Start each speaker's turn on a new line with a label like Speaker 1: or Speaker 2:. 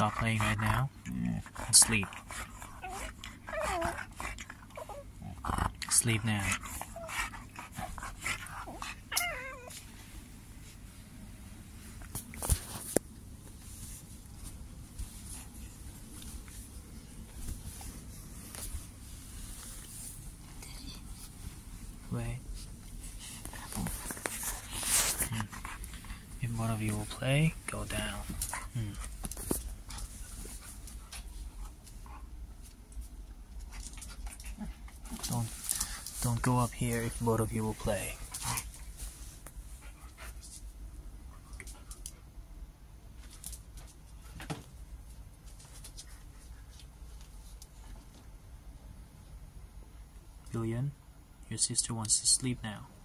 Speaker 1: stop playing right now and sleep. Sleep now. Wait. If one of you will play, go down. Don't go up here if both of you will play. Billion, your sister wants to sleep now.